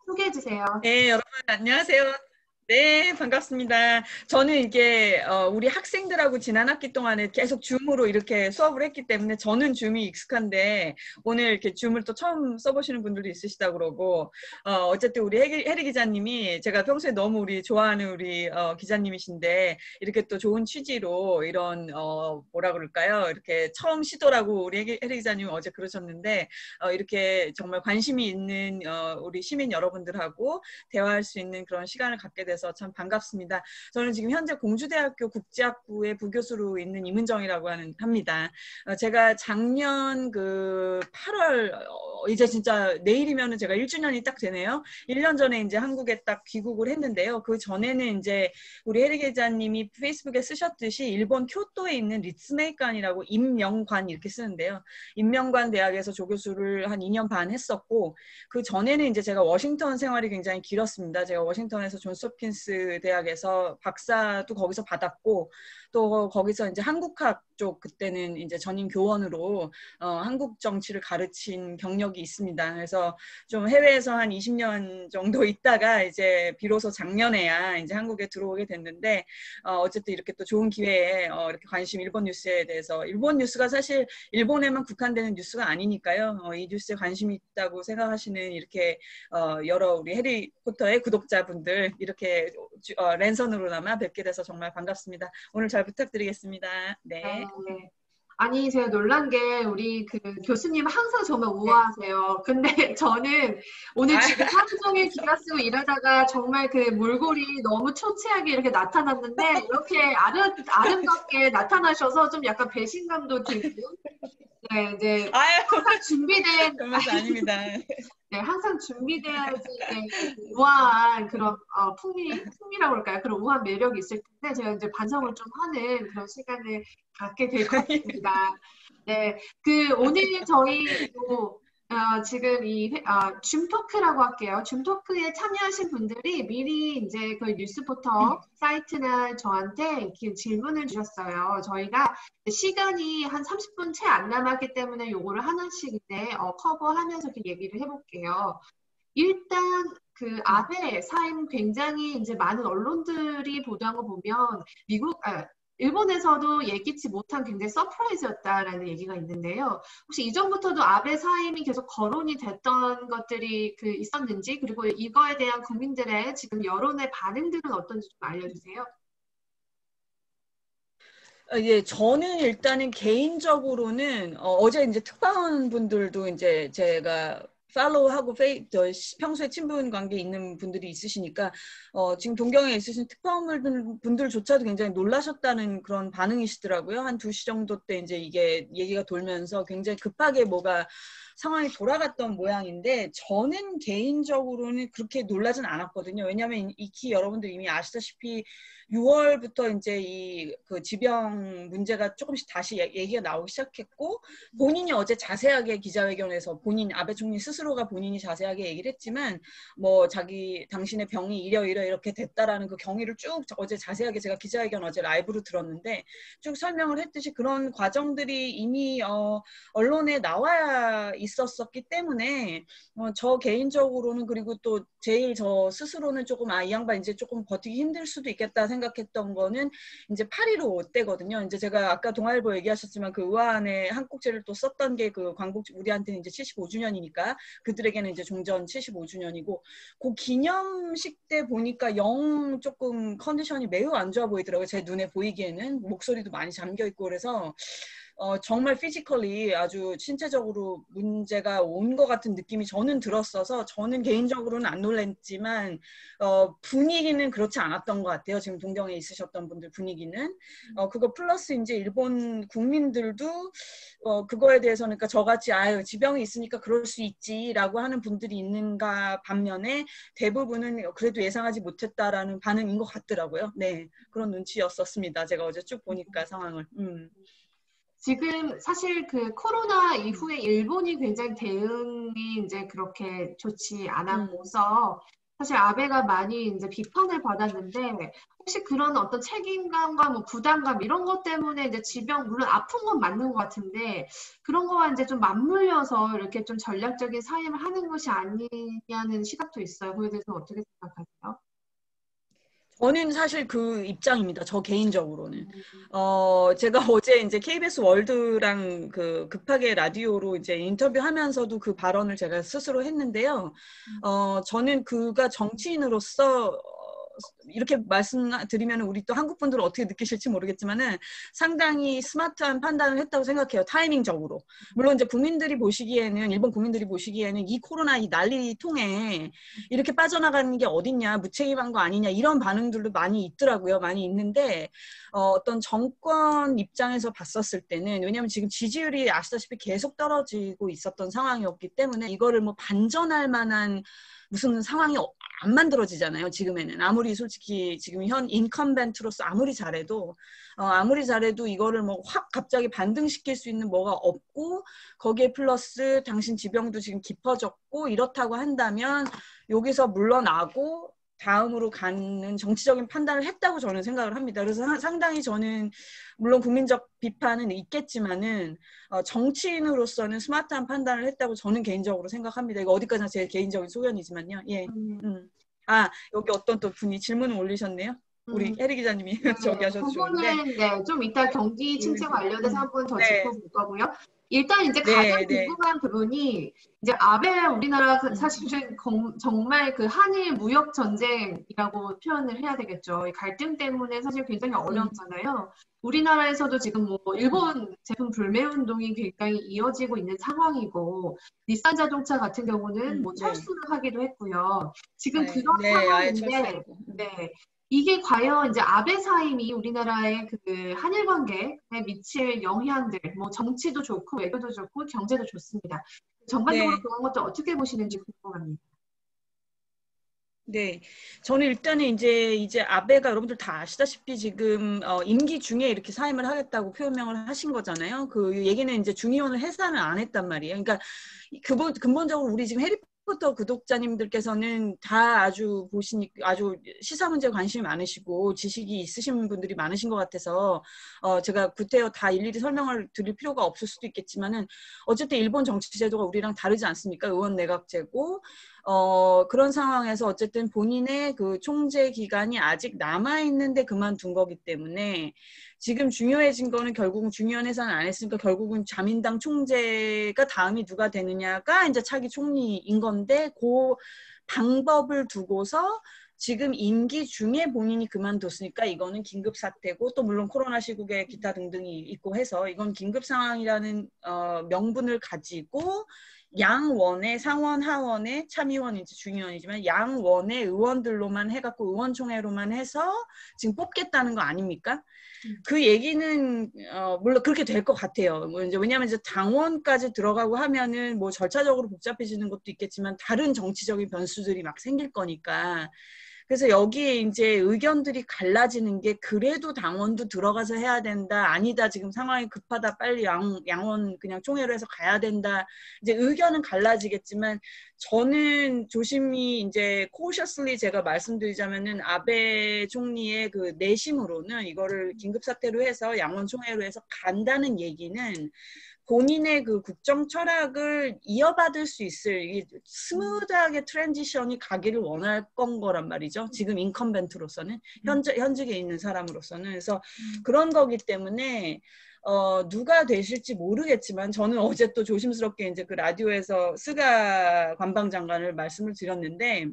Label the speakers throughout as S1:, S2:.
S1: 소개해 주세요.
S2: 네, 여러분 안녕하세요. 네, 반갑습니다. 저는 이게 우리 학생들하고 지난 학기 동안에 계속 줌으로 이렇게 수업을 했기 때문에 저는 줌이 익숙한데 오늘 이렇게 줌을 또 처음 써보시는 분들도 있으시다 그러고 어쨌든 우리 해리 기자님이 제가 평소에 너무 우리 좋아하는 우리 기자님이신데 이렇게 또 좋은 취지로 이런 뭐라 그럴까요? 이렇게 처음 시도라고 우리 해리 기자님 어제 그러셨는데 이렇게 정말 관심이 있는 우리 시민 여러분들하고 대화할 수 있는 그런 시간을 갖게 돼서 참 반갑습니다. 저는 지금 현재 공주대학교 국제학부의 부교수로 있는 임은정이라고 합니다. 제가 작년 그 8월 이제 진짜 내일이면은 제가 1주년이 딱 되네요. 1년 전에 이제 한국에 딱 귀국을 했는데요. 그 전에는 이제 우리 해리 기자님이 페이스북에 쓰셨듯이 일본 교토에 있는 리츠메이관이라고 임명관 이렇게 쓰는데요. 임명관 대학에서 조교수를 한 2년 반 했었고 그 전에는 이제 제가 워싱턴 생활이 굉장히 길었습니다. 제가 워싱턴에서 존스 홉킨스 대학에서 박사도 거기서 받았고 또 거기서 이제 한국학 쪽 그때는 이제 전임 교원으로 한국 정치를 가르친 경력이 있습니다. 그래서 좀 해외에서 한 20년 정도 있다가 이제 비로소 작년에야 이제 한국에 들어오게 됐는데 어쨌든 이렇게 또 좋은 기회에 이렇게 관심 일본 뉴스에 대해서 일본 뉴스가 사실 일본에만 국한되는 뉴스가 아니니까요. 이 뉴스에 관심이 있다고 생각하시는 이렇게 여러 우리 해리포터의 구독자분들 이렇게 랜선으로나마 뵙게 돼서 정말 반갑습니다. 오늘 잘 부탁드리겠습니다. 네.
S1: 네. 아니, 제가 놀란 게 우리 그 교수님 항상 정말
S2: 네.
S1: 우아하세요. 근데 저는 오늘
S2: 아,
S1: 집에 하루 종일 기가 쓰고 이러다가 정말 그 몰골이 너무 초췌하게 이렇게 나타났는데 이렇게 아름답게 나타나셔서 좀 약간 배신감도 들고 네, 이제
S2: 아유,
S1: 항상 준비된
S2: 그런 말씀 아닙니다.
S1: 네, 항상 준비돼야지 이제 우아한 그런 풍미라고 할까요? 그런 우아한 매력이 있을 텐데 제가 이제 반성을 좀 하는 그런 시간을 갖게 될 것 같습니다. 네, 그 오늘 저희 또 지금 줌토크라고 할게요. 줌토크에 참여하신 분들이 미리 이제 그 뉴스포터 사이트나 저한테 이렇게 질문을 주셨어요. 저희가 시간이 한 30분 채 안 남았기 때문에 요거를 하나씩 이제 커버하면서 이렇게 얘기를 해볼게요. 일단 그 아베 사임 굉장히 이제 많은 언론들이 보도한 거 보면 일본에서도 예기치 못한 굉장히 서프라이즈였다라는 얘기가 있는데요. 혹시 이전부터도 아베 사임이 계속 거론이 됐던 것들이 그 있었는지 그리고 이거에 대한 국민들의 지금 여론의 반응들은 어떤지 좀 알려주세요.
S2: 예, 저는 일단은 개인적으로는 어제 이제 특파원 분들도 이제 제가 팔로우하고 평소에 친분 관계 있는 분들이 있으시니까 지금 동경에 있으신 특파원 분들조차도 굉장히 놀라셨다는 그런 반응이시더라고요. 한 2시 정도 때 이제 이게 얘기가 돌면서 굉장히 급하게 뭐가 상황이 돌아갔던 모양인데 저는 개인적으로는 그렇게 놀라진 않았거든요. 왜냐하면 익히 여러분들 이미 아시다시피 6월부터 이제 이 그 지병 문제가 조금씩 다시 얘기가 나오기 시작했고 본인이 어제 자세하게 기자회견에서 아베 총리 스스로가 본인이 자세하게 얘기를 했지만 뭐 당신의 병이 이렇게 됐다라는 그 경위를 쭉 어제 자세하게 제가 기자회견 어제 라이브로 들었는데 쭉 설명을 했듯이 그런 과정들이 이미 언론에 나와 있었기 때문에 저 개인적으로는 그리고 또 제일 저 스스로는 조금 이 양반 이제 조금 버티기 힘들 수도 있겠다 생각했던 거는 이제 8.15 때거든요. 이제 제가 아까 동아일보 얘기하셨지만 그 의안에 한국제를 또 썼던 게 그 우리한테는 이제 75주년이니까 그들에게는 이제 종전 75주년이고 그 기념식 때 보니까 영 조금 컨디션이 매우 안 좋아 보이더라고요. 제 눈에 보이기에는 목소리도 많이 잠겨 있고 그래서 정말 피지컬리 아주 신체적으로 문제가 온 것 같은 느낌이 저는 들었어서 저는 개인적으로는 안 놀랐지만 분위기는 그렇지 않았던 것 같아요. 지금 동경에 있으셨던 분들 분위기는 그거 플러스 이제 일본 국민들도 그거에 대해서는 그러니까 저같이 지병이 있으니까 그럴 수 있지라고 하는 분들이 있는가 반면에 대부분은 그래도 예상하지 못했다라는 반응인 것 같더라고요. 네, 그런 눈치였었습니다. 제가 어제 쭉 보니까 상황을.
S1: 지금 사실 그 코로나 이후에 일본이 굉장히 대응이 이제 그렇게 좋지
S2: 음,
S1: 않았고서 사실 아베가 많이 이제 비판을 받았는데 혹시 그런 어떤 책임감과 뭐 부담감 이런 것 때문에 이제 질병 물론 아픈 건 맞는 것 같은데 그런 거와 이제 좀 맞물려서 이렇게 좀 전략적인 사임을 하는 것이 아니냐는 시각도 있어요. 그에 대해서 어떻게 생각하세요?
S2: 저는 사실 그 입장입니다. 저 개인적으로는. 제가 어제 이제 KBS 월드랑 그 급하게 라디오로 이제 인터뷰하면서도 그 발언을 제가 스스로 했는데요. 저는 그가 정치인으로서 이렇게 말씀드리면 우리 또 한국 분들은 어떻게 느끼실지 모르겠지만은 상당히 스마트한 판단을 했다고 생각해요. 타이밍적으로. 물론 이제 국민들이 보시기에는 일본 국민들이 보시기에는 이 코로나 이 난리 통에 이렇게 빠져나가는 게 어딨냐, 무책임한 거 아니냐 이런 반응들도 많이 있더라고요. 많이 있는데 어떤 정권 입장에서 봤었을 때는 왜냐하면 지금 지지율이 아시다시피 계속 떨어지고 있었던 상황이었기 때문에 이거를 뭐 반전할 만한 무슨 상황이 안 만들어지잖아요. 지금에는 아무리 솔직히 지금 현 인컴벤트로서 아무리 잘해도 이거를 뭐 확 갑자기 반등시킬 수 있는 뭐가 없고 거기에 플러스 당신 지병도 지금 깊어졌고 이렇다고 한다면 여기서 물러나고 다음으로 가는 정치적인 판단을 했다고 저는 생각을 합니다. 그래서 상당히 저는 물론 국민적 비판은 있겠지만은 정치인으로서는 스마트한 판단을 했다고 저는 개인적으로 생각합니다. 이거 어디까지나 제 개인적인 소견이지만요. 예. 여기 어떤 또 분이 질문을 올리셨네요. 우리 혜리 기자님이
S1: 네,
S2: 저기 하셔도 좋은데.
S1: 그거는 네, 좀 이따 경기 침체 관련해서 한 번 더
S2: 네,
S1: 짚어볼 거고요. 일단 이제 가장
S2: 네, 네.
S1: 궁금한 부분이 이제 아베 우리나라 사실은 정말 그 한일 무역 전쟁이라고 표현을 해야 되겠죠. 이 갈등 때문에 사실 굉장히 어려웠잖아요. 우리나라에서도 지금 뭐 일본 제품 불매 운동이 굉장히 이어지고 있는 상황이고 닛산 자동차 같은 경우는 뭐
S2: 네.
S1: 철수를 하기도 했고요. 지금
S2: 네,
S1: 그런
S2: 네, 아예
S1: 상황인데
S2: 철수했고.
S1: 네. 이게 과연 이제 아베 사임이 우리나라의 그 한일 관계에 미칠 영향들, 뭐 정치도 좋고 외교도 좋고 경제도 좋습니다. 전반적으로
S2: 네.
S1: 그런 것들 어떻게 보시는지 궁금합니다.
S2: 네, 저는 일단은 이제 아베가 여러분들 다 아시다시피 지금 임기 중에 이렇게 사임을 하겠다고 표명을 하신 거잖아요. 그 얘기는 이제 중의원을 해산을 안 했단 말이에요. 그러니까 근본적으로 우리 지금 해리포터 구독자님들께서는 다 아주 아주 시사 문제에 관심이 많으시고 지식이 있으신 분들이 많으신 것 같아서 제가 구태여 다 일일이 설명을 드릴 필요가 없을 수도 있겠지만은 어쨌든 일본 정치 제도가 우리랑 다르지 않습니까? 의원 내각제고. 그런 상황에서 어쨌든 본인의 그 총재 기간이 아직 남아있는데 그만둔 거기 때문에 지금 중요해진 거는 결국은 중요한 해산을 안 했으니까 결국은 자민당 총재가 다음이 누가 되느냐가 이제 차기 총리인 건데 그 방법을 두고서 지금 임기 중에 본인이 그만뒀으니까 이거는 긴급 사태고 또 물론 코로나 시국에 기타 등등이 있고 해서 이건 긴급 상황이라는 명분을 가지고 양원의 상원 하원의 참의원인지 중의원이지만 양원의 의원들로만 해갖고 의원총회로만 해서 지금 뽑겠다는 거 아닙니까? 그 얘기는 물론 그렇게 될 것 같아요. 뭐 이제 왜냐하면 이제 당원까지 들어가고 하면은 뭐 절차적으로 복잡해지는 것도 있겠지만 다른 정치적인 변수들이 막 생길 거니까. 그래서 여기에 이제 의견들이 갈라지는 게 그래도 당원도 들어가서 해야 된다. 아니다. 지금 상황이 급하다. 빨리 양원 그냥 총회로 해서 가야 된다. 이제 의견은 갈라지겠지만 저는 조심히 이제 cautiously 제가 말씀드리자면은 아베 총리의 그 내심으로는 이거를 긴급사태로 해서 양원 총회로 해서 간다는 얘기는 본인의 그 국정 철학을 이어받을 수 있을 스무드하게 트랜지션이 가기를 원할 건 거란 말이죠. 지금 인컴벤트로서는 현직에 있는 사람으로서는 그래서 그런 거기 때문에 누가 되실지 모르겠지만 저는 어제 또 조심스럽게 이제 그 라디오에서 스가 관방장관을 말씀을 드렸는데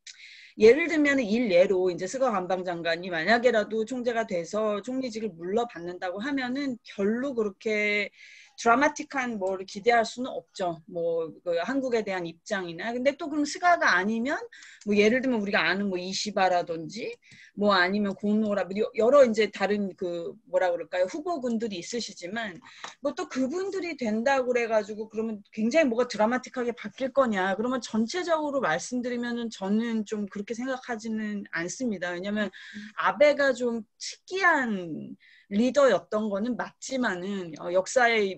S2: 예를 들면 일례로 이제 스가 관방장관이 만약에라도 총재가 돼서 총리직을 물러받는다고 하면은 별로 그렇게 드라마틱한 뭐를 기대할 수는 없죠. 뭐 그 한국에 대한 입장이나 근데 또 그럼 스가가 아니면 뭐 예를 들면 우리가 아는 뭐 이시바라든지 뭐 아니면 공노라 여러 이제 다른 그 뭐라 그럴까요 후보군들이 있으시지만 뭐 또 그분들이 된다고 그래가지고 그러면 굉장히 뭐가 드라마틱하게 바뀔 거냐 그러면 전체적으로 말씀드리면은 저는 좀 그렇게 생각하지는 않습니다. 왜냐하면 아베가 좀 특이한 리더였던 거는 맞지만은 역사에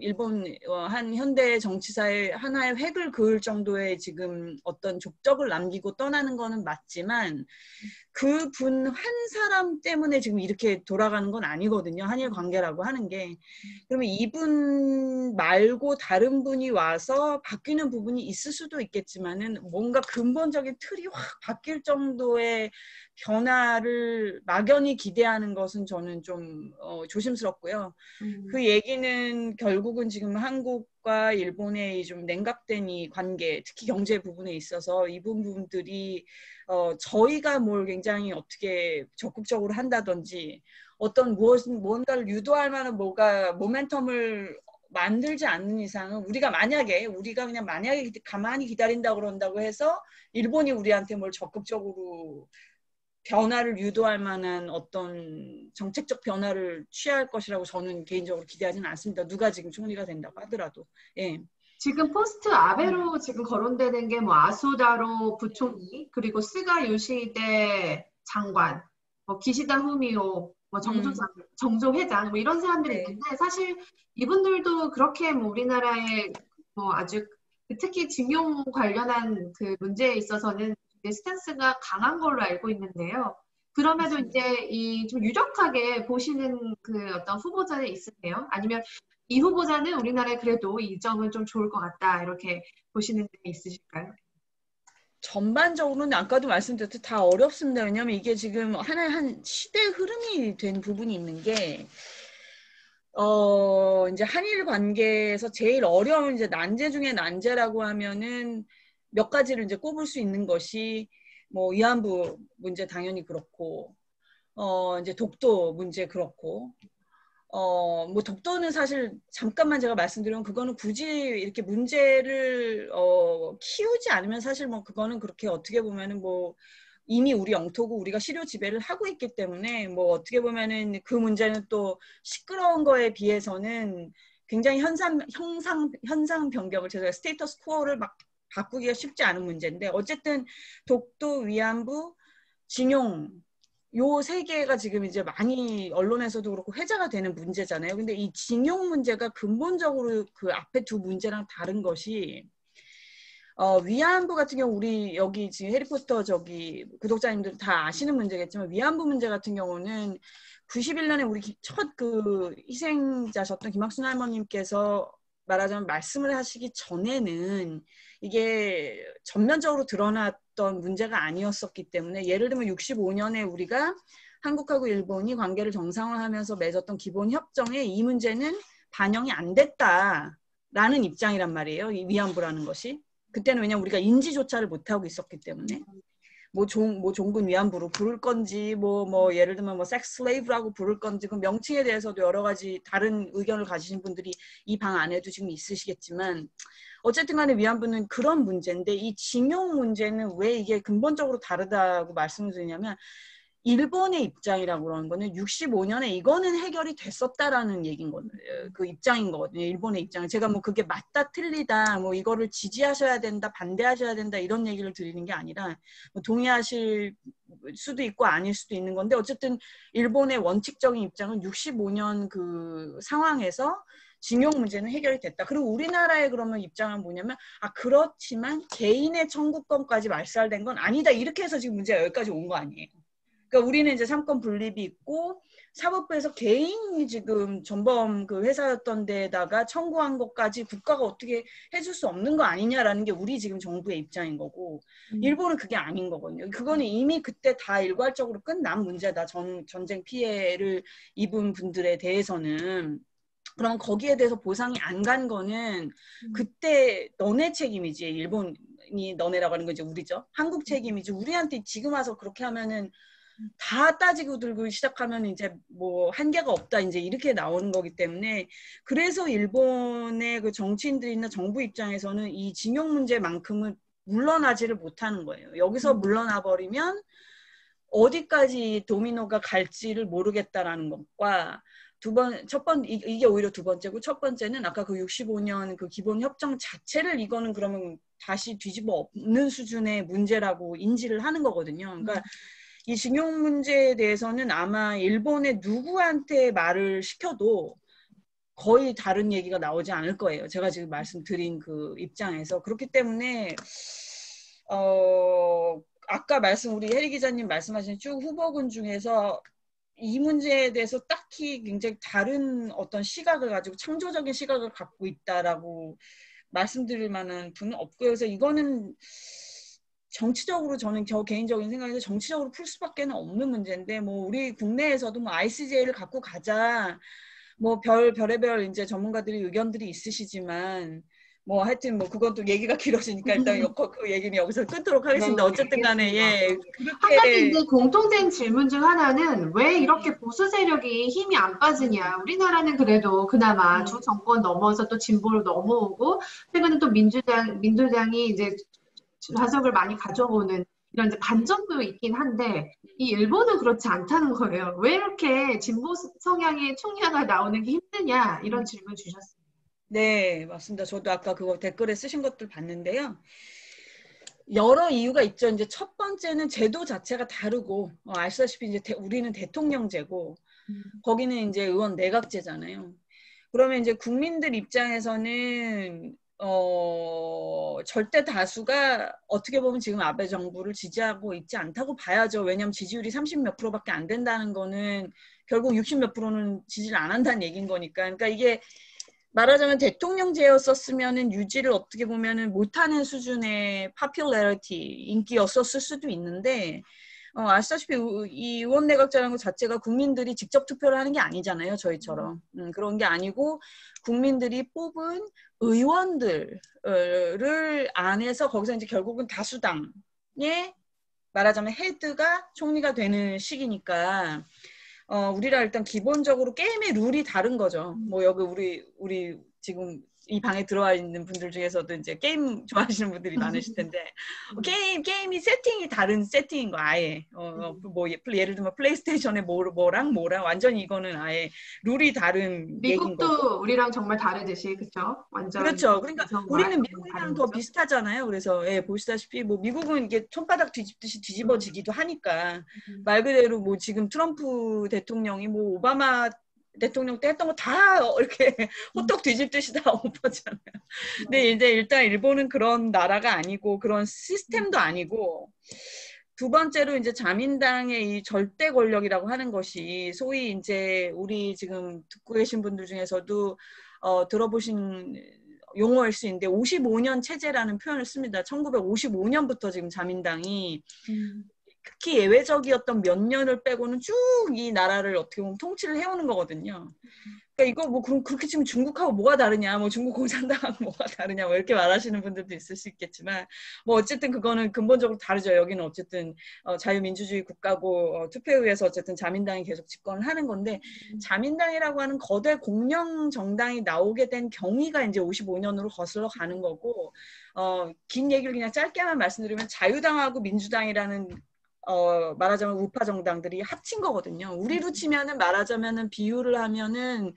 S2: 일본 한 현대 정치사의 하나의 획을 그을 정도의 지금 어떤 족적을 남기고 떠나는 거는 맞지만 그분 한 사람 때문에 지금 이렇게 돌아가는 건 아니거든요. 한일 관계라고 하는 게. 그러면 이분 말고 다른 분이 와서 바뀌는 부분이 있을 수도 있겠지만은 뭔가 근본적인 틀이 확 바뀔 정도의 변화를 막연히 기대하는 것은 저는 좀 조심스럽고요. 그 얘기는 결국은 지금 한국과 일본의 좀 냉각된 이 관계, 특히 경제 부분에 있어서 이 부분들이 저희가 뭘 굉장히 어떻게 적극적으로 한다든지 어떤 무언가를 유도할 만한 뭐가 모멘텀을 만들지 않는 이상은 우리가 그냥 만약에 가만히 기다린다고 그런다고 해서 일본이 우리한테 뭘 적극적으로 변화를 유도할 만한 어떤 정책적 변화를 취할 것이라고 저는 개인적으로 기대하지는 않습니다. 누가 지금 총리가 된다고 하더라도. 예.
S1: 지금 포스트 아베로 지금 거론되는 게 뭐 아소다로 부총리, 그리고 스가 요시히데 장관, 뭐 기시다 후미오, 뭐 정조 회장, 뭐 이런 사람들이
S2: 네.
S1: 있는데 사실 이분들도 그렇게 뭐 우리나라의 뭐 아주 특히 징용 관련한 그 문제에 있어서는 스탠스가 강한 걸로 알고 있는데요. 그럼에도 이제 이 좀 유력하게 보시는 그 어떤 후보자는 있으세요? 아니면 이 후보자는 우리나라에 그래도 이 점은 좀 좋을 것 같다 이렇게 보시는 게 있으실까요?
S2: 전반적으로는 아까도 말씀드렸듯 다 어렵습니다. 왜냐하면 이게 지금 하나의 한 시대 흐름이 된 부분이 있는 게 이제 한일 관계에서 제일 어려운 이제 난제 중에 난제라고 하면은 몇 가지를 이제 꼽을 수 있는 것이 뭐 위안부 문제 당연히 그렇고 이제 독도 문제 그렇고 뭐 독도는 사실 잠깐만 제가 말씀드리면 그거는 굳이 이렇게 문제를 키우지 않으면 사실 뭐 그거는 그렇게 어떻게 보면은 뭐 이미 우리 영토고 우리가 실효 지배를 하고 있기 때문에 뭐 어떻게 보면은 그 문제는 또 시끄러운 거에 비해서는 굉장히 현상 변경을 제가 스테이터스 코어를 막 바꾸기가 쉽지 않은 문제인데 어쨌든 독도, 위안부, 징용 요 세 개가 지금 이제 많이 언론에서도 그렇고 회자가 되는 문제잖아요. 근데 이 징용 문제가 근본적으로 그 앞에 두 문제랑 다른 것이 위안부 같은 경우 우리 여기 지금 해리포터 저기 구독자님들 다 아시는 문제겠지만 위안부 문제 같은 경우는 91년에 우리 첫 그 희생자셨던 김학순 할머님께서 말하자면 말씀을 하시기 전에는 이게 전면적으로 드러났던 문제가 아니었었기 때문에 예를 들면 65년에 우리가 한국하고 일본이 관계를 정상화하면서 맺었던 기본 협정에 이 문제는 반영이 안 됐다라는 입장이란 말이에요. 이 위안부라는 것이. 그때는 왜냐면 우리가 인지조차를 못하고 있었기 때문에 뭐 종군 위안부로 부를 건지 뭐 예를 들면 뭐 섹스 슬레이브라고 부를 건지 그 명칭에 대해서도 여러 가지 다른 의견을 가지신 분들이 이 방 안에도 지금 있으시겠지만 어쨌든 간에 위안부는 그런 문제인데 이 징용 문제는 왜 이게 근본적으로 다르다고 말씀을 드리냐면 일본의 입장이라고 그러는 거는 65년에 이거는 해결이 됐었다라는 얘기인 거예요. 그 입장인 거거든요. 일본의 입장은. 제가 뭐 그게 맞다 틀리다 뭐 이거를 지지하셔야 된다 반대하셔야 된다 이런 얘기를 드리는 게 아니라 뭐 동의하실 수도 있고 아닐 수도 있는 건데 어쨌든 일본의 원칙적인 입장은 65년 그 상황에서 징용 문제는 해결이 됐다. 그리고 우리나라의 그러면 입장은 뭐냐면 그렇지만 개인의 청구권까지 말살된 건 아니다. 이렇게 해서 지금 문제가 여기까지 온 거 아니에요. 그러니까 우리는 이제 상권 분립이 있고 사법부에서 개인이 지금 전범 그 회사였던 데다가 청구한 것까지 국가가 어떻게 해줄 수 없는 거 아니냐라는 게 우리 지금 정부의 입장인 거고 일본은 그게 아닌 거거든요. 그거는 이미 그때 다 일괄적으로 끝난 문제다. 전쟁 피해를 입은 분들에 대해서는. 그럼 거기에 대해서 보상이 안 간 거는 그때 너네 책임이지. 일본이 너네라고 하는 거 이제 우리죠. 한국 책임이지. 우리한테 지금 와서 그렇게 하면은 다 따지고 들고 시작하면 이제 뭐 한계가 없다 이제 이렇게 나오는 거기 때문에 그래서 일본의 그 정치인들이나 정부 입장에서는 이 징용 문제만큼은 물러나지를 못하는 거예요. 여기서 물러나 버리면 어디까지 도미노가 갈지를 모르겠다라는 것과 이게 오히려 두 번째고 첫 번째는 아까 그 65년 그 기본 협정 자체를 이거는 그러면 다시 뒤집어 엎는 수준의 문제라고 인지를 하는 거거든요. 그러니까 이 징용 문제에 대해서는 아마 일본의 누구한테 말을 시켜도 거의 다른 얘기가 나오지 않을 거예요. 제가 지금 말씀드린 그 입장에서. 그렇기 때문에 아까 우리 혜리 기자님 말씀하신 쭉 후보군 중에서 이 문제에 대해서 딱히 굉장히 다른 어떤 시각을 가지고 창조적인 시각을 갖고 있다라고 말씀드릴 만한 분은 없고요. 그래서 이거는 정치적으로 저는 개인적인 생각에서 정치적으로 풀 수밖에 없는 문제인데 뭐 우리 국내에서도 뭐 ICJ를 갖고 가자 뭐 별의별 이제 전문가들이 의견들이 있으시지만 뭐 하여튼 뭐 그것도 얘기가 길어지니까 일단 그 얘기는 여기서 끊도록 하겠습니다.
S1: 네,
S2: 어쨌든 간에 예
S1: 한 가지
S2: 그렇게
S1: 이제 공통된 질문 중 하나는 왜 이렇게 보수 세력이 힘이 안 빠지냐. 우리나라는 그래도 그나마 주 정권 넘어서 또 진보로 넘어오고 최근에 또 민주당이 이제 좌석을 많이 가져오는 이런 이제 반전도 있긴 한데 이 일본은 그렇지 않다는 거예요. 왜 이렇게 진보 성향의 총리가 나오는 게 힘드냐 이런 질문 주셨습니다.
S2: 네, 맞습니다. 저도 아까 그거 댓글에 쓰신 것들 봤는데요. 여러 이유가 있죠. 이제 첫 번째는 제도 자체가 다르고, 아시다시피 이제 우리는 대통령제고, 거기는 이제 의원 내각제잖아요. 그러면 이제 국민들 입장에서는, 절대 다수가 어떻게 보면 지금 아베 정부를 지지하고 있지 않다고 봐야죠. 왜냐하면 지지율이 30 몇 프로밖에 안 된다는 거는 결국 60 몇 프로는 지지를 안 한다는 얘기인 거니까. 그러니까 이게 말하자면 대통령제였었으면은 유지를 어떻게 보면은 못하는 수준의 popularity, 인기였었을 수도 있는데, 아시다시피 이 의원 내각제라는 것 자체가 국민들이 직접 투표를 하는 게 아니잖아요, 저희처럼. 그런 게 아니고 국민들이 뽑은 의원들을 안에서 거기서 이제 결국은 다수당의 말하자면 헤드가 총리가 되는 시기니까 우리랑 일단 기본적으로 게임의 룰이 다른 거죠. 뭐 여기 우리 지금 이 방에 들어와 있는 분들 중에서도 이제 게임 좋아하시는 분들이 많으실 텐데 게임이 세팅이 다른 세팅인 거 아예 뭐 예를 들면 플레이스테이션의 뭐랑 완전히 이거는 아예 룰이 다른 얘기인 거고.
S1: 미국도 우리랑 정말 다르듯이 그렇죠? 완전
S2: 그렇죠. 그러니까 우리는
S1: 다른
S2: 미국이랑 더
S1: 거죠.
S2: 비슷하잖아요. 그래서 예, 보시다시피 뭐 미국은 이게 손바닥 뒤집듯이 뒤집어지기도 하니까 말 그대로 뭐 지금 트럼프 대통령이 뭐 오바마 대통령 때 했던 거 다 이렇게 호떡 뒤집듯이 다 엎었잖아요. 근데 이제 일단 일본은 그런 나라가 아니고 그런 시스템도 아니고 두 번째로 이제 자민당의 이 절대 권력이라고 하는 것이 소위 이제 우리 지금 듣고 계신 분들 중에서도 들어보신 용어일 수 있는데 55년 체제라는 표현을 씁니다. 1955년부터 지금 자민당이 극히 예외적이었던 몇 년을 빼고는 쭉 이 나라를 어떻게 보면 통치를 해오는 거거든요. 그러니까 이거 뭐 그렇게 치면 중국하고 뭐가 다르냐, 뭐 중국 공산당하고 뭐가 다르냐, 뭐 이렇게 말하시는 분들도 있을 수 있겠지만, 뭐 어쨌든 그거는 근본적으로 다르죠. 여기는 어쨌든 자유민주주의 국가고 투표에 의해서 어쨌든 자민당이 계속 집권을 하는 건데, 자민당이라고 하는 거대 공영 정당이 나오게 된 경위가 이제 55년으로 거슬러 가는 거고, 긴 얘기를 그냥 짧게만 말씀드리면 자유당하고 민주당이라는 말하자면 우파 정당들이 합친 거거든요. 우리로 치면은 말하자면은 비유를 하면은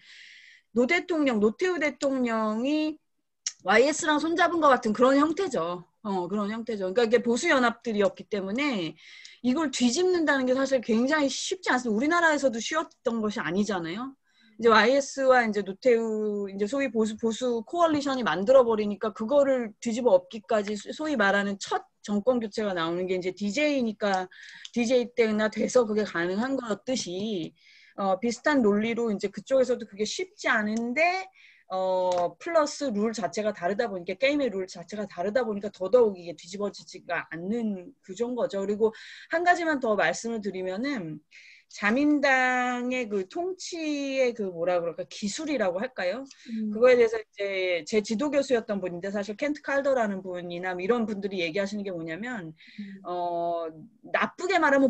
S2: 노태우 대통령이 YS랑 손잡은 것 같은 그런 형태죠. 그런 형태죠. 그러니까 이게 보수 연합들이었기 때문에 이걸 뒤집는다는 게 사실 굉장히 쉽지 않습니다. 우리나라에서도 쉬웠던 것이 아니잖아요. 이제 YS와 이제 노태우 이제 소위 보수 코얼리션이 만들어 버리니까 그거를 뒤집어 엎기까지 소위 말하는 첫 정권 교체가 나오는 게 이제 DJ니까 DJ 때나 돼서 그게 가능한 거였듯이 비슷한 논리로 이제 그쪽에서도 그게 쉽지 않은데 플러스 룰 자체가 다르다 보니까 게임의 룰 자체가 다르다 보니까 더더욱 이게 뒤집어지지가 않는 그런 거죠. 그리고 한 가지만 더 말씀을 드리면은 자민당의 그 통치의 그 뭐라 그럴까 기술이라고 할까요? 그거에 대해서 이제 제 지도 교수였던 분인데 사실 켄트 칼더라는 분이나 이런 분들이 얘기하시는 게 뭐냐면 나쁘게 말하면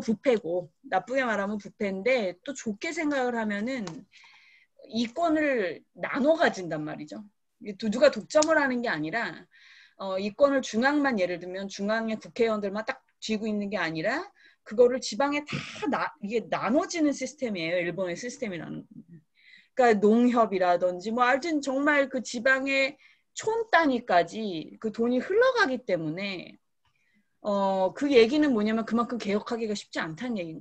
S2: 부패인데 또 좋게 생각을 하면은 이권을 나눠 가진단 말이죠. 누가 독점을 하는 게 아니라 이권을 중앙만 예를 들면 중앙의 국회의원들만 딱 쥐고 있는 게 아니라 그거를 지방에 다 이게 나눠지는 시스템이에요. 일본의 시스템이라는. 그러니까 농협이라든지 뭐 하여튼 정말 그 지방의 촌 단위까지 그 돈이 흘러가기 때문에 그 얘기는 뭐냐면 그만큼 개혁하기가 쉽지 않다는 얘기인 거죠.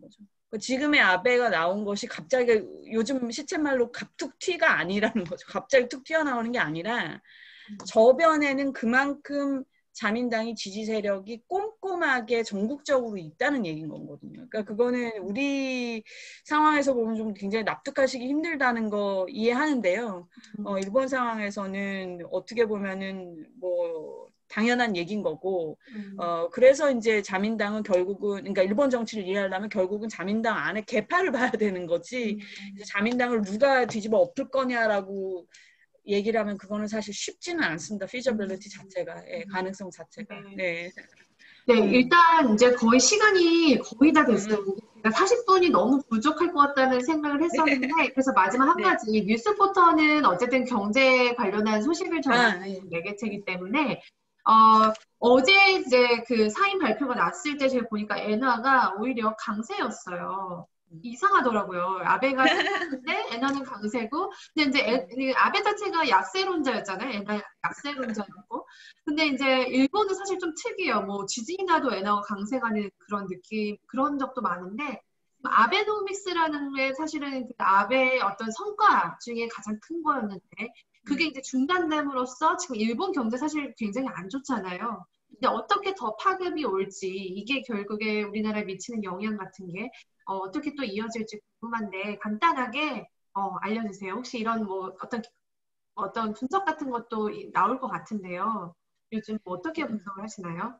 S2: 지금의 아베가 나온 것이 갑자기 요즘 시쳇말로 갑툭튀가 아니라는 거죠. 갑자기 툭 튀어나오는 게 아니라 저변에는 그만큼 자민당이 지지 세력이 꼼꼼하게 전국적으로 있다는 얘기인 거거든요. 그러니까 그거는 우리 상황에서 보면 좀 굉장히 납득하시기 힘들다는 거 이해하는데요. 일본 상황에서는 어떻게 보면은 뭐 당연한 얘기인 거고, 그래서 이제 자민당은 결국은, 그러니까 일본 정치를 이해하려면 결국은 자민당 안에 개파를 봐야 되는 거지, 이제 자민당을 누가 뒤집어 엎을 거냐라고 얘기를 하면 그거는 사실 쉽지는 않습니다. feasibility 자체가, 예, 가능성 자체가. 네.
S1: 네, 일단 이제 거의 시간이 거의 다 됐어요. 그러니까 40분이 너무 부족할 것 같다는 생각을 했었는데, 그래서 마지막 한 가지, 뉴스포터는 어쨌든 경제 관련한 소식을 전하는 매개체이기 때문에, 어제 이제 그 사인 발표가 났을 때 제가 보니까 엔화가 오히려 강세였어요. 이상하더라고요. 아베가 강세인데 엔화는 강세고, 근데 이제 아베 자체가 약세론자였잖아요. 엔화 약세론자였고. 근데 이제 일본은 사실 좀 특이해요. 뭐 지진이 나도 엔화가 강세가는 그런 느낌, 그런 적도 많은데, 아베노믹스라는 게 사실은 그 아베의 어떤 성과 중에 가장 큰 거였는데, 그게 이제 중단됨으로써 지금 일본 경제 사실 굉장히 안 좋잖아요. 근데 어떻게 더 파급이 올지, 이게 결국에 우리나라에 미치는 영향 같은 게 어떻게 또 이어질지 궁금한데, 간단하게 알려주세요. 혹시 이런 뭐 어떤 분석 같은 것도 나올 것 같은데요. 요즘 뭐 어떻게 분석을 하시나요?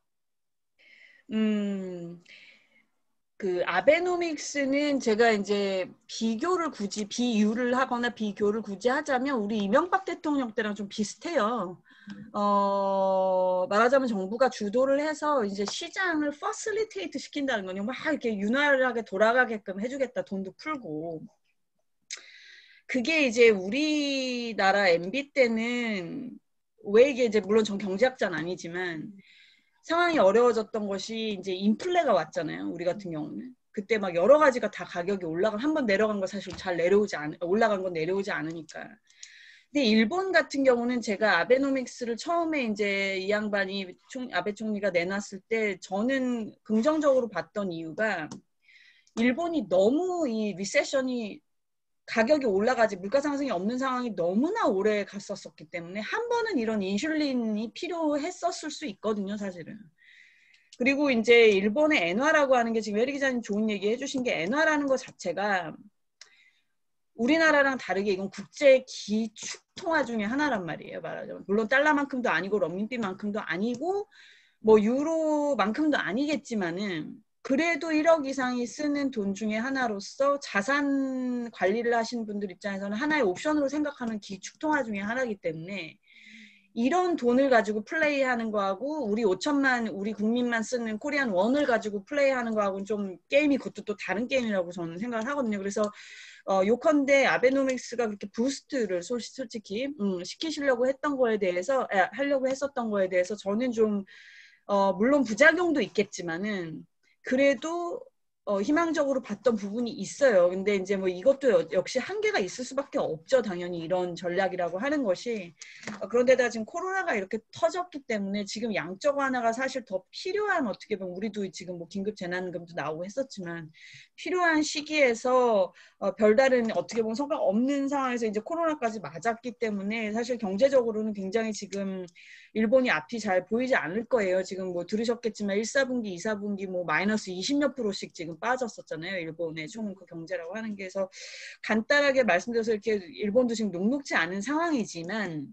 S2: 그 아베노믹스는 제가 이제 비유를 하거나 비교를 굳이 하자면 우리 이명박 대통령 때랑 좀 비슷해요. 말하자면 정부가 주도를 해서 이제 시장을 퍼실리테이트 시킨다는 거는 막 이렇게 윤활하게 돌아가게끔 해주겠다. 돈도 풀고. 그게 이제 우리나라 MB 때는 왜 이게 이제 물론 전 경제학자는 아니지만 상황이 어려워졌던 것이 이제 인플레가 왔잖아요. 우리 같은 경우는. 그때 막 여러 가지가 다 가격이 한 번 내려간 거 사실 올라간 건 내려오지 않으니까. 근데 일본 같은 경우는 제가 아베노믹스를 처음에 이제 이 양반이 아베 총리가 내놨을 때 저는 긍정적으로 봤던 이유가 일본이 너무 이 리세션이 가격이 올라가지 물가 상승이 없는 상황이 너무나 오래 갔었기 때문에 한 번은 이런 인슐린이 필요했었을 수 있거든요, 사실은. 그리고 이제 일본의 엔화라고 하는 게 지금 혜리 기자님 좋은 얘기 해주신 게 엔화라는 것 자체가 우리나라랑 다르게 이건 국제 기축 통화 중에 하나란 말이에요, 말하자면. 물론 달러만큼도 아니고 런민비만큼도 아니고 뭐 유로만큼도 아니겠지만은 그래도 1억 이상이 쓰는 돈 중에 하나로서 자산 관리를 하시는 분들 입장에서는 하나의 옵션으로 생각하는 기축 통화 중에 하나이기 때문에 이런 돈을 가지고 플레이하는 거하고 우리 5천만 우리 국민만 쓰는 코리안 원을 가지고 플레이하는 거하고는 좀 게임이 그것도 또 다른 게임이라고 저는 생각을 하거든요. 그래서 요컨대 아베노믹스가 그렇게 부스트를 솔직히 시키시려고 하려고 했었던 거에 대해서 저는 좀 물론 부작용도 있겠지만은 그래도 희망적으로 봤던 부분이 있어요. 근데 이제 뭐 이것도 역시 한계가 있을 수밖에 없죠. 당연히 이런 전략이라고 하는 것이. 그런데다가 지금 코로나가 이렇게 터졌기 때문에 지금 양적 완화가 사실 더 필요한 어떻게 보면 우리도 지금 뭐 긴급 재난금도 나오고 했었지만 필요한 시기에서 별다른 어떻게 보면 성과가 없는 상황에서 이제 코로나까지 맞았기 때문에 사실 경제적으로는 굉장히 지금 일본이 앞이 잘 보이지 않을 거예요. 지금 뭐 들으셨겠지만 1사분기, 2사분기 뭐 마이너스 20몇 %씩 지금 빠졌었잖아요. 일본의 총 그 경제라고 하는 게. 그래서 간단하게 말씀드려서 이렇게 일본도 지금 녹록지 않은 상황이지만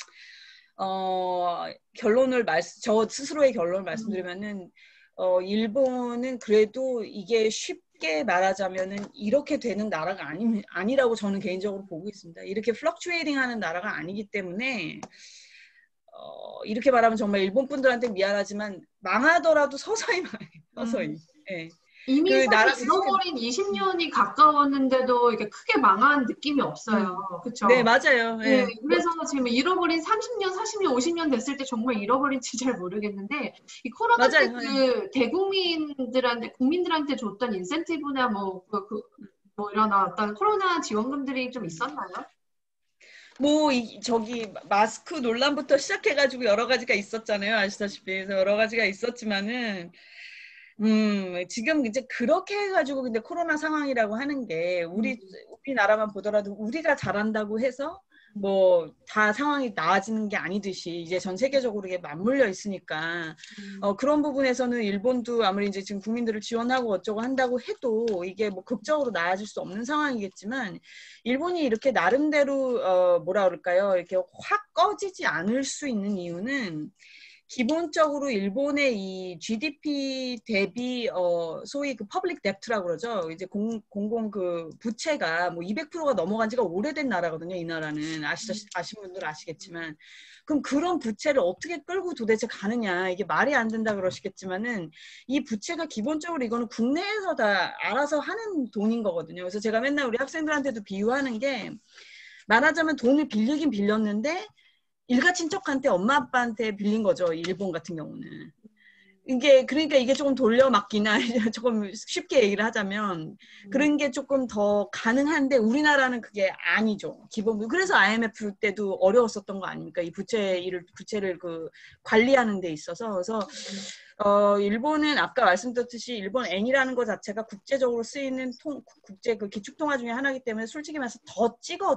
S2: 저 스스로의 결론을 말씀드리면은 일본은 그래도 이게 쉽게 말하자면은 이렇게 되는 나라가 아니라고 저는 개인적으로 보고 있습니다. 이렇게 플럭추에이팅 하는 나라가 아니기 때문에 이렇게 말하면 정말 일본 분들한테 미안하지만 망하더라도 서서히 망해요. 서서히. 네.
S1: 이미 그 사실 잃어버린 20년이 가까웠는데도 이게 크게 망한 느낌이 없어요. 그렇죠?
S2: 네, 맞아요.
S1: 네. 그래서 지금 잃어버린 30년, 40년, 50년 됐을 때 정말 잃어버린지 잘 모르겠는데 이 코로나 때 그 국민들한테 줬던 인센티브나 뭐 이런 어떤 코로나 지원금들이 좀 있었나요?
S2: 뭐 저기 마스크 논란부터 시작해가지고 여러 가지가 있었잖아요. 아시다시피. 그래서 여러 가지가 있었지만은 지금 이제 그렇게 해가지고 근데 코로나 상황이라고 하는 게 우리나라만 보더라도 우리가 잘한다고 해서 뭐 다 상황이 나아지는 게 아니듯이 이제 전 세계적으로 이게 맞물려 있으니까 그런 부분에서는 일본도 아무리 이제 지금 국민들을 지원하고 어쩌고 한다고 해도 이게 뭐 극적으로 나아질 수 없는 상황이겠지만 일본이 이렇게 나름대로 뭐라 그럴까요? 이렇게 확 꺼지지 않을 수 있는 이유는 기본적으로 일본의 이 GDP 대비 소위 그 퍼블릭 뎁트라고 그러죠. 이제 공공 그 부채가 뭐 200%가 넘어간 지가 오래된 나라거든요. 이 나라는 아시는 분들 아시겠지만 그럼 그런 부채를 어떻게 끌고 도대체 가느냐 이게 말이 안 된다 그러시겠지만은 이 부채가 기본적으로 이거는 국내에서 다 알아서 하는 돈인 거거든요. 그래서 제가 맨날 우리 학생들한테도 비유하는 게 말하자면 돈을 빌리긴 빌렸는데 일가친척한테 엄마 아빠한테 빌린 거죠. 일본 같은 경우는. 그러니까 이게 조금 돌려막기나 조금 쉽게 얘기를 하자면 그런 게 조금 더 가능한데 우리나라는 그게 아니죠. 기본적으로. 그래서 IMF 때도 어려웠었던 거 아닙니까? 이 부채를 그 관리하는 데 있어서. 그래서 일본은 아까 말씀드렸듯이 일본 엔이라는 것 자체가 국제적으로 쓰이는 국제 그 기축통화 중에 하나이기 때문에 솔직히 말해서 더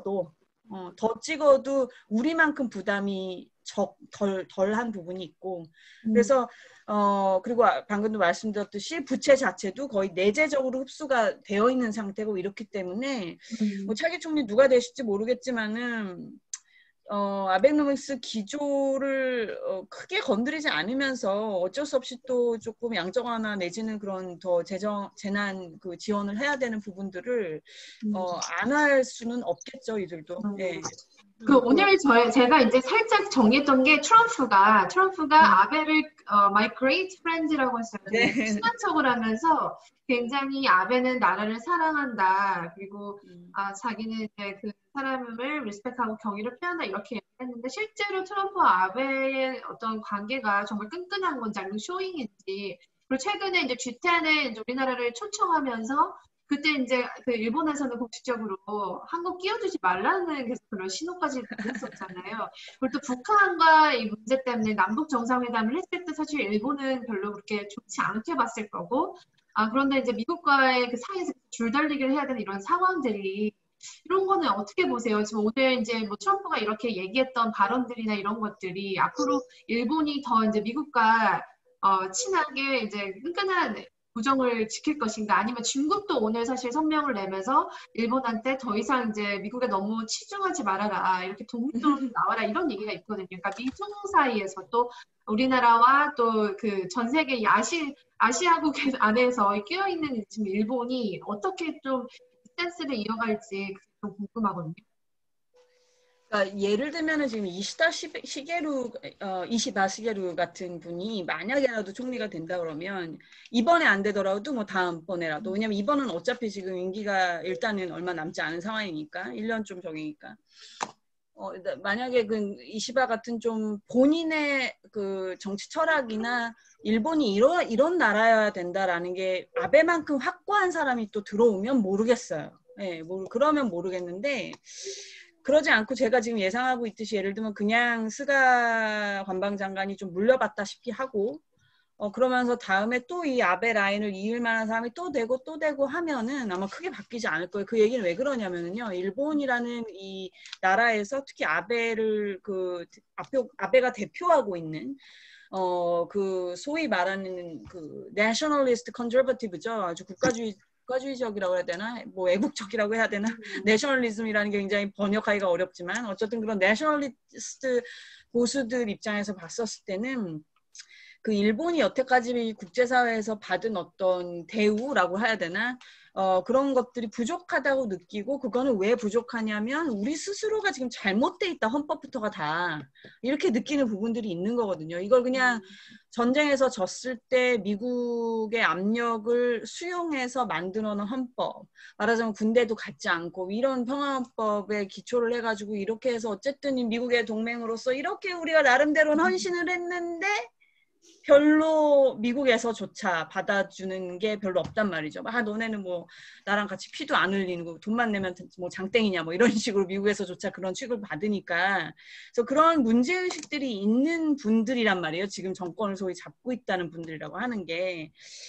S2: 찍어도 우리만큼 부담이 덜한 부분이 있고 그래서 그리고 방금도 말씀드렸듯이 부채 자체도 거의 내재적으로 흡수가 되어 있는 상태고 이렇기 때문에 뭐 차기 총리 누가 되실지 모르겠지만은 아베노믹스 기조를 크게 건드리지 않으면서 어쩔 수 없이 또 조금 양적완화 내지는 그런 더 재난 그 지원을 해야 되는 부분들을 안 할 수는 없겠죠, 이들도. 네.
S1: 오늘 제가 이제 살짝 정리했던 게 트럼프가 아베를 my great friend라고 했어요.
S2: 네.
S1: 친한 척을 하면서 굉장히 아베는 나라를 사랑한다. 그리고 자기는 이제 그 사람을 리스펙하고 경의를 표한다 이렇게 얘기했는데 실제로 트럼프와 아베의 어떤 관계가 정말 끈끈한 건지 아니면 쇼잉인지 그리고 최근에 이제 G10에 이제 우리나라를 초청하면서 그때 이제 그 일본에서는 공식적으로 한국 끼워주지 말라는 계속 그런 신호까지 보냈었잖아요. 그리고 또 북한과 이 문제 때문에 남북 정상회담을 했을 때 사실 일본은 별로 그렇게 좋지 않게 봤을 거고, 그런데 이제 미국과의 그 사이에서 줄다리기를 해야 되는 이런 상황들이 이런 거는 어떻게 보세요? 지금 오늘 이제 뭐 트럼프가 이렇게 얘기했던 발언들이나 이런 것들이 앞으로 일본이 더 이제 미국과 친하게 이제 끈끈한 부정을 지킬 것인가 아니면 중국도 오늘 사실 성명을 내면서 일본한테 더 이상 이제 미국에 너무 치중하지 말아라 이렇게 독립적으로 나와라 이런 얘기가 있거든요. 그러니까 미중 사이에서 또 우리나라와 또 그 전 세계 아시아국 안에서 끼어 있는 지금 일본이 어떻게 좀 스탠스를 이어갈지 좀 궁금하거든요.
S2: 그러니까 예를 들면은 지금 이시다 시게루 같은 분이 만약에라도 총리가 된다 그러면 이번에 안 되더라도 뭐 다음번에라도 왜냐면 이번은 어차피 지금 임기가 일단은 얼마 남지 않은 상황이니까 1년 좀 적이니까 만약에 그 이시바 같은 좀 본인의 그 정치 철학이나 일본이 이런 나라여야 된다라는 게 아베만큼 확고한 사람이 또 들어오면 모르겠어요. 예, 그러면 모르겠는데 그러지 않고 제가 지금 예상하고 있듯이 예를 들면 그냥 스가 관방장관이 좀 물려받다시피 하고 그러면서 다음에 또 이 아베 라인을 이을 만한 사람이 또 되고 하면은 아마 크게 바뀌지 않을 거예요. 그 얘기는 왜 그러냐면은요. 일본이라는 이 나라에서 특히 아베를 아베가 대표하고 있는 그 소위 말하는 그 내셔널리스트 컨저버티브죠. 아주 국가주의적이라고 해야 되나? 뭐 애국적이라고 해야 되나? 내셔널리즘이라는 게 굉장히 번역하기가 어렵지만 어쨌든 그런 내셔널리스트 보수들 입장에서 봤었을 때는 그 일본이 여태까지 국제사회에서 받은 어떤 대우라고 해야 되나? 그런 것들이 부족하다고 느끼고 그거는 왜 부족하냐면 우리 스스로가 지금 잘못돼 있다. 헌법부터가 다. 이렇게 느끼는 부분들이 있는 거거든요. 이걸 그냥 전쟁에서 졌을 때 미국의 압력을 수용해서 만들어놓은 헌법. 말하자면 군대도 갖지 않고 이런 평화헌법에 기초를 해가지고 이렇게 해서 어쨌든 미국의 동맹으로서 이렇게 우리가 나름대로는 헌신을 했는데 별로 미국에서조차 받아주는 게 별로 없단 말이죠. 너네는 뭐 나랑 같이 피도 안 흘리고 돈만 내면 뭐 장땡이냐 뭐 이런 식으로 미국에서조차 그런 취급을 받으니까 그래서 그런 문제의식들이 있는 분들이란 말이에요. 지금 정권을 소위 잡고 있다는 분들이라고 하는 게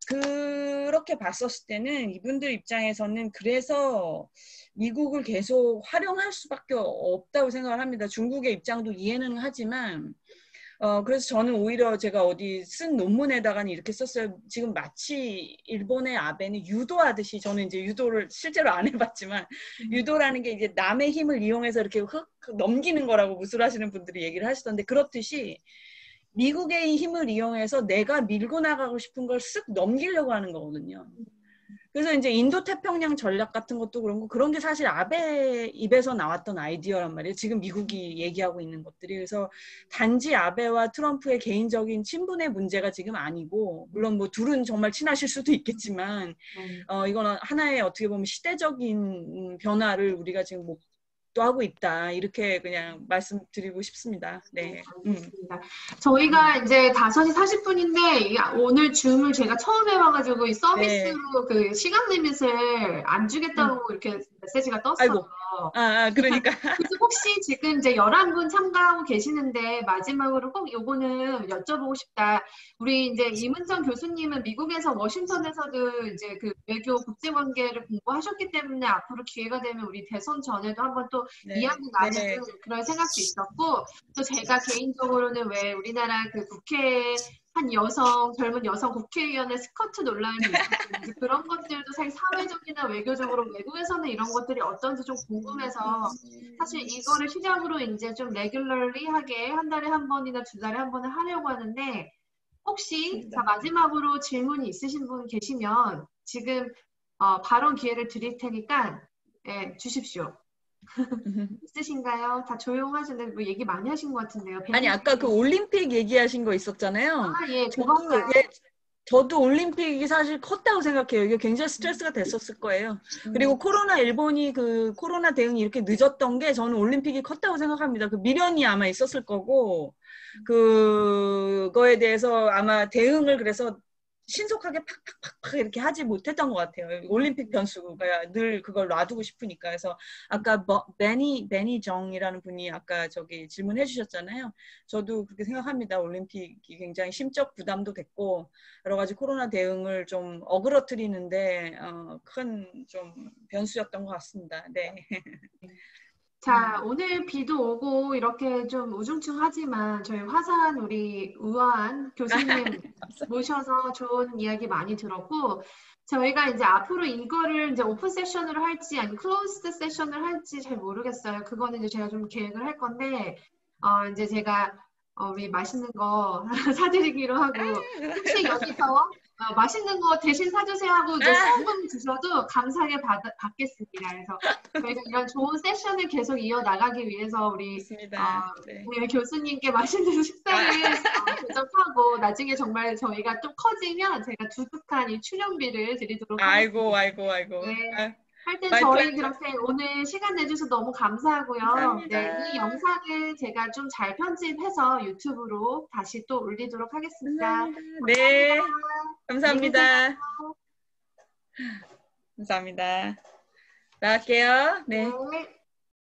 S2: 그렇게 봤었을 때는 이분들 입장에서는 그래서 미국을 계속 활용할 수밖에 없다고 생각을 합니다. 중국의 입장도 이해는 하지만 그래서 저는 오히려 제가 어디 쓴 논문에다가는 이렇게 썼어요. 지금 마치 일본의 아베는 유도하듯이, 저는 이제 유도를 실제로 안 해봤지만 유도라는 게 이제 남의 힘을 이용해서 이렇게 넘기는 거라고 무술하시는 분들이 얘기를 하시던데, 그렇듯이 미국의 힘을 이용해서 내가 밀고 나가고 싶은 걸 쓱 넘기려고 하는 거거든요. 그래서 이제 인도 태평양 전략 같은 것도 그런 거, 그런 게 사실 아베 입에서 나왔던 아이디어란 말이에요. 지금 미국이 얘기하고 있는 것들이. 그래서 단지 아베와 트럼프의 개인적인 친분의 문제가 지금 아니고, 물론 뭐 둘은 정말 친하실 수도 있겠지만, 이거는 하나의 어떻게 보면 시대적인 변화를 우리가 지금 목도하고 있다. 이렇게 그냥 말씀드리고 싶습니다. 네.
S1: 알겠습니다. 저희가 이제 5시 40분인데 오늘 줌을 제가 처음 해봐가지고 이 서비스로 그 시간 리밋을 안 주겠다고 이렇게 메시지가 떴어요.
S2: 아이고. 그러니까.
S1: 그래서 혹시 지금 이제 11분 참가하고 계시는데 마지막으로 꼭 요거는 여쭤보고 싶다. 우리 이제 이문정 교수님은 미국에서 워싱턴에서도 이제 그 외교 국제관계를 공부하셨기 때문에 앞으로 기회가 되면 우리 대선 전에도 한번 또 이야기 나누는 그런 생각도 있었고, 또 제가 개인적으로는 왜 우리나라 그 국회에 한 젊은 여성 국회의원의 스커트 논란이 있었는지 그런 것들도 사실 사회적이나 외교적으로 외국에서는 이런 것들이 어떤지 좀 궁금해서 사실 이거를 시작으로 이제 좀 레귤러리하게 한 달에 한 번이나 2달에 한 번을 하려고 하는데, 혹시 자 마지막으로 질문이 있으신 분 계시면 지금 발언 기회를 드릴 테니까 주십시오. 있으신가요? 다 조용하시는데 뭐 얘기 많이 하신 것 같은데요.
S2: 아니, 아까 그 올림픽 얘기하신 거 있었잖아요.
S1: 예,
S2: 저도 올림픽이 사실 컸다고 생각해요. 이게 굉장히 스트레스가 됐었을 거예요. 그리고 일본이 그 코로나 대응이 이렇게 늦었던 게 저는 올림픽이 컸다고 생각합니다. 그 미련이 아마 있었을 거고, 그거에 대해서 아마 대응을 그래서 신속하게 팍팍팍팍 이렇게 하지 못했던 것 같아요. 올림픽 변수가 늘 그걸 놔두고 싶으니까. 그래서 아까 베니 정이라는 분이 아까 저기 질문해 주셨잖아요. 저도 그렇게 생각합니다. 올림픽이 굉장히 심적 부담도 됐고 여러 가지 코로나 대응을 좀 어그러뜨리는데 큰 좀 변수였던 것 같습니다. 네.
S1: 자, 오늘 비도 오고 이렇게 좀 우중충하지만 저희 화사한 우리 우아한 교수님 모셔서 좋은 이야기 많이 들었고, 저희가 이제 앞으로 이거를 이제 오픈 세션으로 할지 아니면 클로즈드 세션을 할지 잘 모르겠어요. 그거는 이제 제가 좀 계획을 할 건데, 이제 제가 우리 맛있는 거 사드리기로 하고, 혹시 여기서 맛있는 거 대신 사주세요 하고 이제 소금 주셔도 감사하게 받겠습니다. 그래서 저희가 이런 좋은 세션을 계속 이어나가기 위해서 우리 교수님께 맛있는 식사를 대접하고 나중에 정말 저희가 좀 커지면 제가 두둑한 이 출연비를 드리도록 하겠습니다.
S2: 아이고.
S1: 네. 하여튼 저희 그렇게 오늘 시간 내주셔서 너무 감사하고요.
S2: 감사합니다.
S1: 네, 이 영상을 제가 좀 잘 편집해서 유튜브로 다시 또 올리도록 하겠습니다.
S2: 네, 감사합니다. 감사합니다. 나갈게요. 네.